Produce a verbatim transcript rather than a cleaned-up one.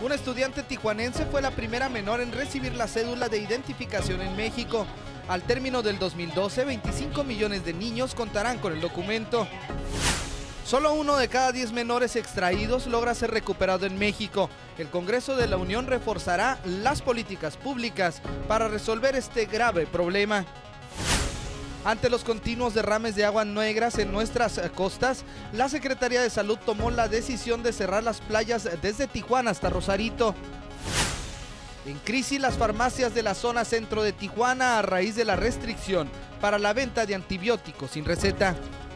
Una estudiante tijuanense fue la primera menor en recibir la cédula de identificación en México. Al término del dos mil doce, veinticinco millones de niños contarán con el documento. Solo uno de cada diez menores extraídos logra ser recuperado en México. El Congreso de la Unión reforzará las políticas públicas para resolver este grave problema. Ante los continuos derrames de aguas negras en nuestras costas, la Secretaría de Salud tomó la decisión de cerrar las playas desde Tijuana hasta Rosarito. En crisis las farmacias de la zona centro de Tijuana a raíz de la restricción para la venta de antibióticos sin receta.